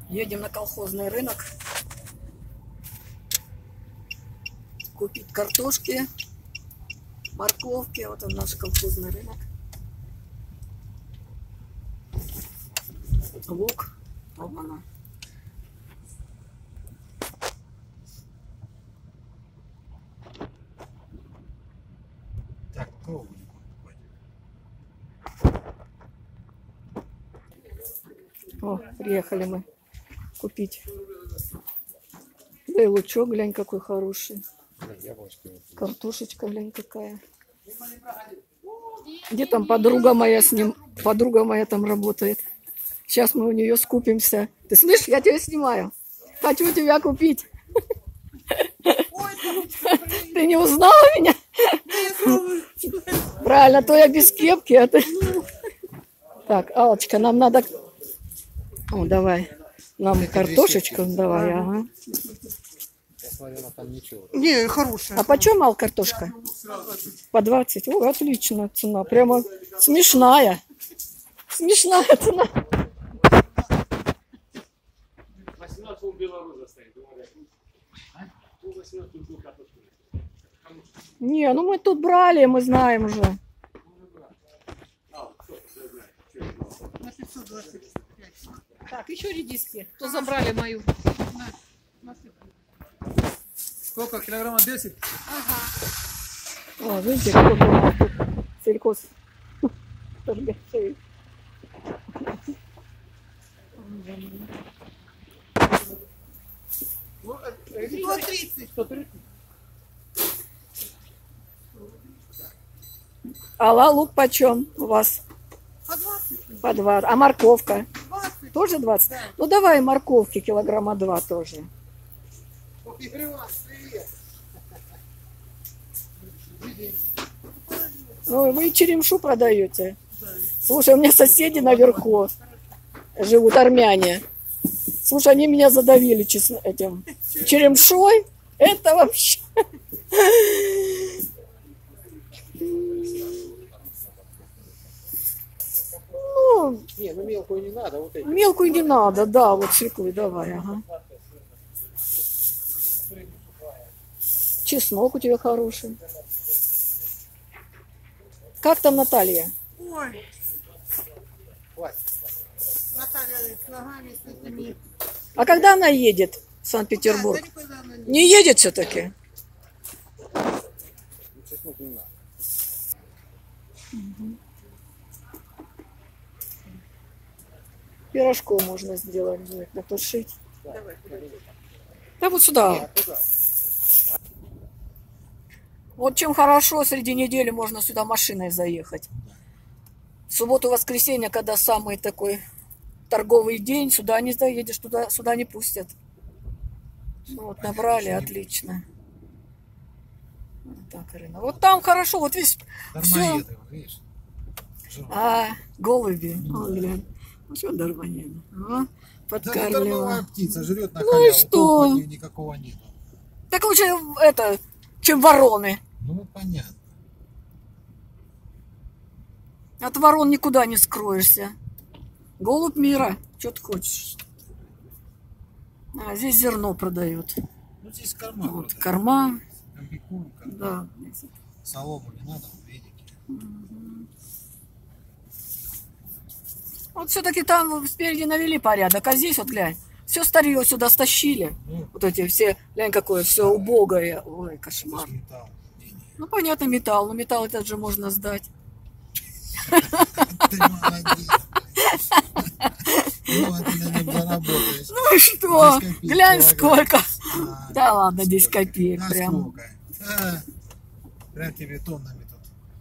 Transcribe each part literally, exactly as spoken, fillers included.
Едем на колхозный рынок купить картошки, морковки. Вот он, наш колхозный рынок. Лук. Вот она. Так, кого? О, приехали мы купить. Да и лучок, глянь, какой хороший. Картошечка, глянь, какая. Где там подруга моя с ним? Подруга моя там работает. Сейчас мы у нее скупимся. Ты слышишь, я тебя снимаю. Хочу тебя купить. Ты не узнала меня? Правильно, то я без кепки, а ты... Так, Аллочка, нам надо... О, давай. Нам картошечку давай, ага. Я смотрю, она там ничего. Не, хорошая. А почем, Ал, картошка? По двадцать. О, отличная цена. Прямо смешная. Смешная цена. Не, ну мы тут брали, мы знаем уже. На пятьсот двадцать пять. Так, еще редиски. Кто забрали мою? Сколько? Килограмма десять? О, видите, какой у нас тут сельхоз торгашей. сто тридцать. сто тридцать. Алла, лук почем у вас? По двадцать. По два. А морковка? двадцать. Тоже двадцать? Да. Ну давай морковки килограмма два тоже. Ну, вы черемшу продаете? Слушай, у меня соседи наверху живут, армяне. Слушай, они меня задавили честно, этим черемшой. Это вообще... Ну, Не, ну мелкую не надо. Вот эти. мелкую не надо, да, вот свеклы давай, ага. Чеснок у тебя хороший. Как там Наталья? Ой, Хватит. Наталья с ногами, с этими. А когда она едет в Санкт-Петербург? Да, никуда она не- Не едет все-таки? Чеснок не надо. Пирожков можно сделать, будет натушить. Давай, подожди. Да вот сюда. А, туда. Вот чем хорошо, среди недели можно сюда машиной заехать. В субботу-воскресенье, когда самый такой торговый день, сюда не заедешь, туда, сюда не пустят. Ну, вот набрали, отлично. Вот так, Ирина. Вот там хорошо, вот видишь, все. Дармоеды, видишь? Жирные. А, голуби. О, глянь. Ну что дармоеды? А, Да это подкармливала. дармовая птица, жрет на Ну и халяву. что? Толку от нее никакого нету. Так лучше это, чем вороны. Ну понятно. От ворон никуда не скроешься. Голубь мира. Что ты хочешь? А, здесь зерно продают. Ну здесь корма. Вот, вроде. корма. Комбикорм, корма. Да. Солому не надо, видите. Вот все-таки там спереди навели порядок, а здесь вот глянь. Все старье сюда стащили. Ну, Вот эти все, глянь, какое все убогое. Ой, это кошмар. ж металл. денег. Ну, понятно, металл. Но металл этот же можно сдать. Ты молодец. Ну, а ты на нем заработаешь. Ну и что? десять копеек Глянь, килограмм. сколько. А, Да ладно, десять копеек а прям. сколько? А, прям тебе тоннами тут.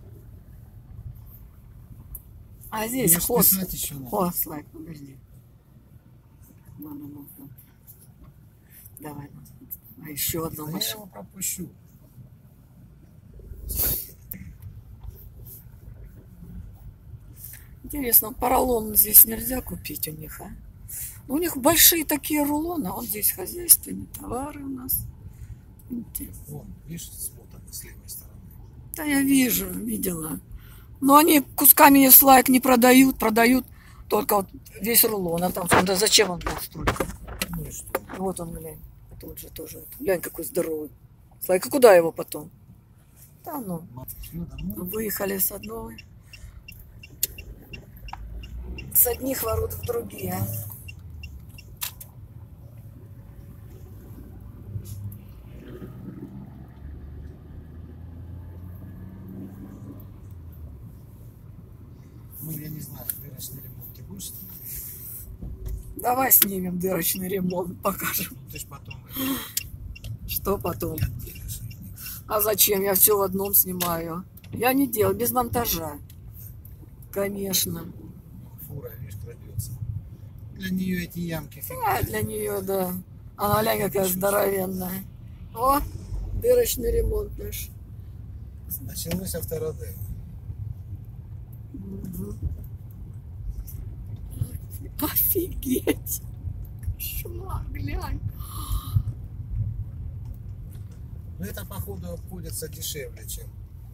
А здесь Мне ж хвост. писать еще надо. О, Слайк, подожди. Ладно, ладно. Давай. А еще одну Да я машину. его пропущу. Интересно, поролон здесь нельзя купить у них, а? У них большие такие рулоны, а вот здесь хозяйственные товары у нас. Интересно. Вон, видишь, смотан с левой стороны. Да я вижу, видела. Но они кусками слайк не продают, продают только вот весь рулон. А там, да зачем он там столько? Ну и что? Вот он, глянь. Тут же тоже. Глянь, какой здоровый. Слайка, куда его потом? Да ну. Ну, домой. Выехали с одной. С одних ворот в другие. Ну, я не знаю, дырочный ремонт ты будешь? Давай снимем дырочный ремонт, покажем. Ты ж потом Что потом? отделишь. А зачем? Я все в одном снимаю. Я не делаю, без монтажа. Конечно. Фура, видишь, крадется. Для нее эти ямки А фигня. для нее, да. Она, глянь, какая здоровенная. О, дырочный ремонт наш. Началось авторадео. Мгм. Офигеть. Шма, глянь. Но это, походу, обходится дешевле, чем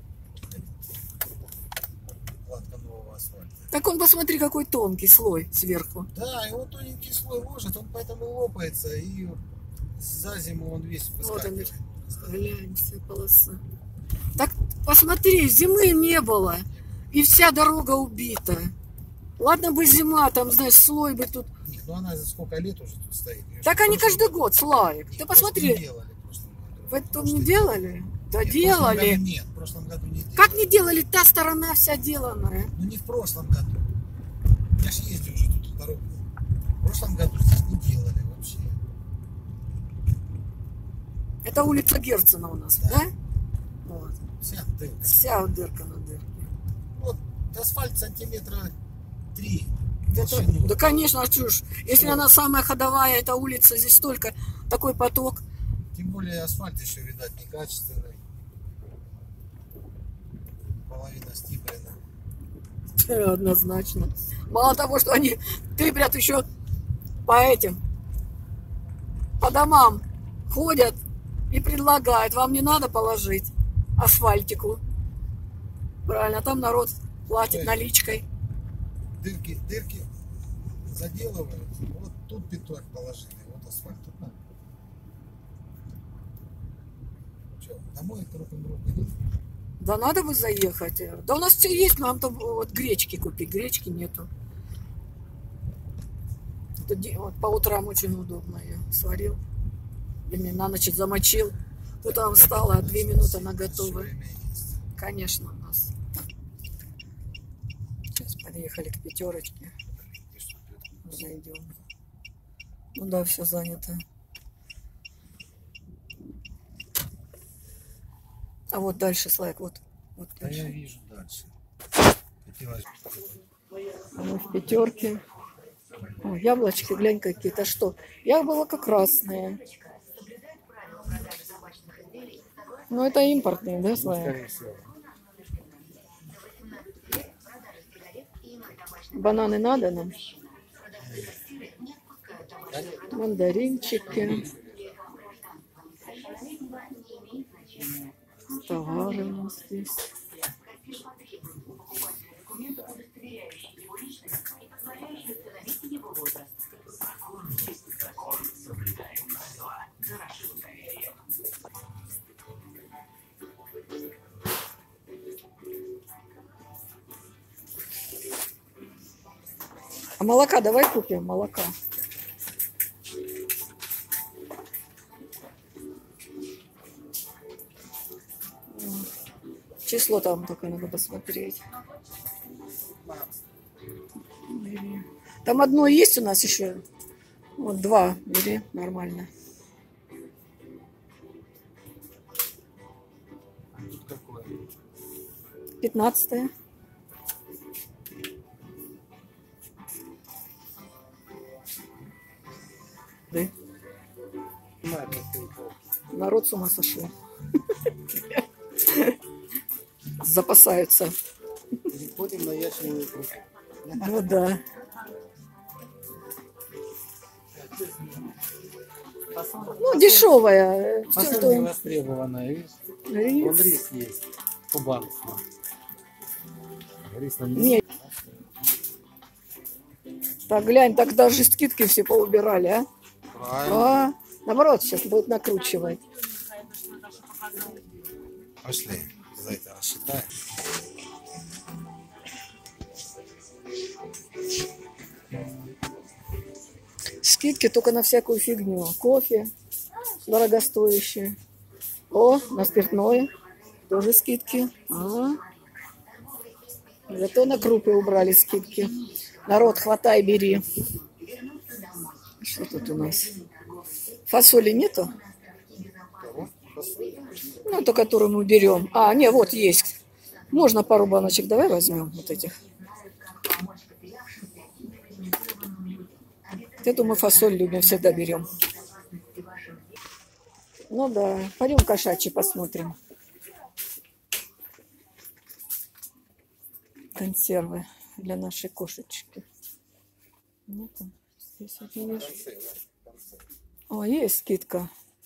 кладка нового асфальта. Так он, посмотри, какой тонкий слой сверху. Да, его тоненький слой ложит, он поэтому лопается, и за зиму он весь Вот он, выскакивает. глянь, вся полоса. Так посмотри, зимы не было. И вся дорога убита. Ладно бы зима, там, знаешь, слой бы тут. Нет, ну она за сколько лет уже тут стоит. Её Так же они в прошлом- каждый год, Славик. Нет, Ты в прошлом посмотри. не делали в прошлом году. В этом Прошлый не год. делали? Да Нет, в прошлом делали. году нет, в прошлом году не делали. Как не делали? Та сторона вся деланная. Ну не в прошлом году. Я ж ездил уже тут дорогу. В прошлом году здесь не делали вообще. Это улица Герцена у нас, Да. да? Вот. Вся дырка. Вся дырка на дырке. Вот асфальт сантиметра три. Это- толщину. да, конечно, а чё ж, если Всё. она самая ходовая, эта улица, здесь только такой поток. Тем более асфальт еще, видать, некачественный. Половина стиплена. Однозначно. Мало того, что они тыплят еще по этим, по домам ходят и предлагают, вам не надо положить асфальтику. Правильно, там народ платит Ой. наличкой. Дырки, дырки заделывают. Вот тут пятак положили, вот асфальт. Тут надо. Че, домой к рок-н-роллу идут? Да надо бы заехать. Да у нас все есть, нам там вот гречки купить. Гречки нету. Это де- вот по утрам очень удобно. Я сварил. Или на ночь замочил. Утром встала, а две минуты она готова. Всё время есть. Конечно, у нас. Сейчас подъехали к пятерочке. И что тут? Зайдем. Ну да, все занято. А вот дальше, Слайк, вот. Вот Да я дальше. вижу дальше. Хотелось А мы в пятерке. О, яблочки, глянь, какие-то что. Яблоко красное. Ну, это импортные, да, Слайк? скорее всего. Бананы надо нам? Мандаринчики. Товары у нас здесь. А молока давай купим, молока. Число там только надо посмотреть. Бери. Там одно есть у нас еще. Вот два. Бери, нормально. Тут какое? Пятнадцатое. Да. Народ с ума сошел. Запасаются. Переходим на ячную икру. Ну да. Ну, дешевая. Все, Особенно что... востребованная, видишь? Рис. Вон рис есть. Кубанский. Рис нам Не. Так, глянь, так даже скидки все поубирали, а? Правильно. А, наоборот, сейчас будет накручивать. Пошли. За это рассчитаем. Скидки только на всякую фигню. Кофе дорогостоящие. О, на спиртное тоже скидки. А. Зато на крупы убрали скидки. Народ, хватай, бери. Что тут у нас? Фасоли нету? Ну, ту, которую мы берем. А, не, вот есть. Можно пару баночек, давай возьмем вот этих. Эту мы фасоль любим, всегда берем. Ну да, пойдем кошачьи посмотрим. Консервы для нашей кошечки. Ну, там, здесь вот видишь. О, есть скидка.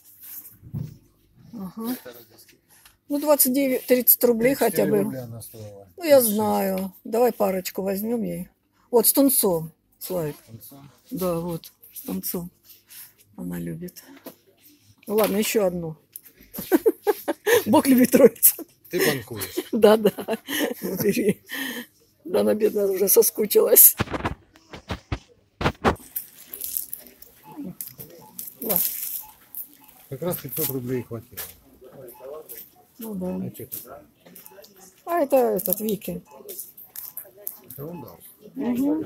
Ага. Ну, двадцать девять тридцать рублей хотя бы. Ну, я знаю. Давай парочку возьмем ей. Вот с тунцом, Славик. Да, вот, с тунцом. Она любит. Ну, ладно, еще одну. Бог любит троицу. Ты банкуешь. Да, да. Бери. Да, она, бедная, уже соскучилась. Да. Как раз пятьсот рублей хватило. Ну да. А что тут? А это этот Вики. Это он дал. Угу.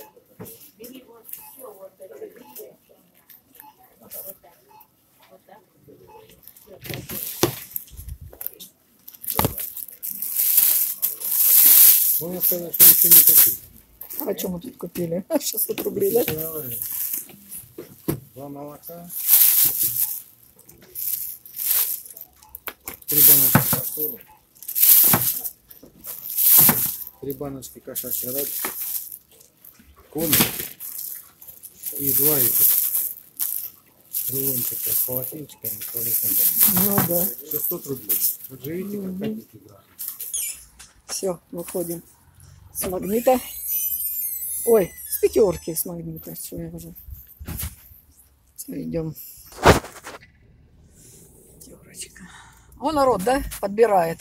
Можно сказать, что ничего не купил. А что мы тут купили? шестьсот рублей, да? Два молока. Три баночки фасоли. Три баночки кошачьей радости. Комнат. И два этих рулончика с полотенчиками и туалетной бумагой. Ну да. шестьсот рублей. Вот же видите, как хотите играть. Все, выходим с магнита. Ой, с пятерки с магнита. Что я уже. Идем. Пятерочка. О, народ, да? Подбирает.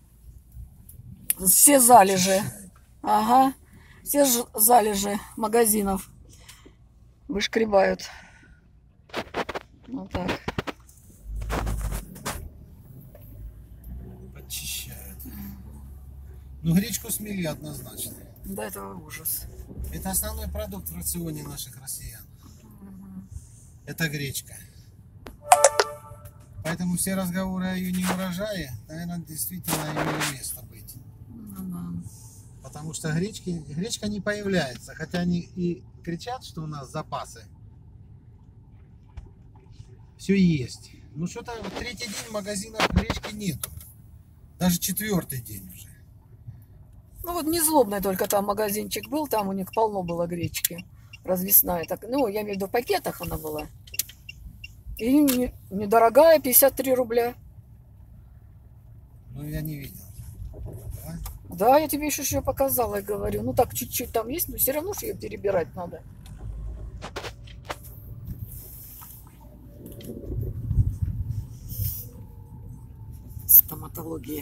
Все залежи. Ага. Все ж- залежи магазинов вышкребают. Вот так. Подчищают. Ну, гречку смели однозначно. Да, это ужас. Это основной продукт в рационе наших россиян. Это гречка. Поэтому все разговоры о ее неурожае, наверное, действительно имели место быть. Ну да. Потому что гречки, гречка не появляется. Хотя они и кричат, что у нас запасы. Все есть. Ну что-то вот третий день в магазинах гречки нету. Даже четвертый день уже. Ну вот не злобный только там магазинчик был, там у них полно было гречки. Развесная. Так, ну, я имею в виду, в пакетах она была. И не- недорогая, пятьдесят три рубля. Ну я не видел. Да? Да, я тебе еще ее показала, я говорю. Ну так чуть-чуть там есть, но все равно же ее перебирать надо. Стоматология.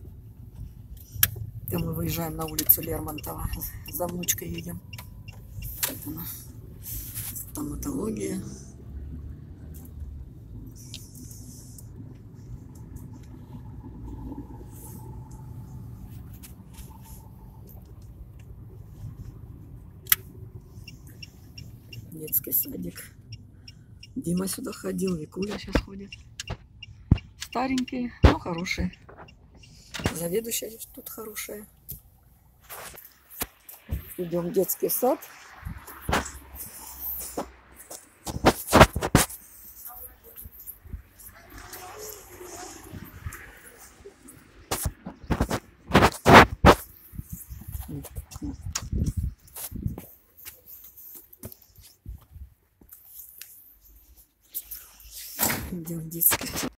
Там мы выезжаем на улицу Лермонтова. За внучкой едем. Вот она. Стоматология. Детский садик. Дима сюда ходил, Викуля сейчас ходит. Старенький, но хороший. Заведующая тут хорошая. Идем в детский сад. Идем в детский сад.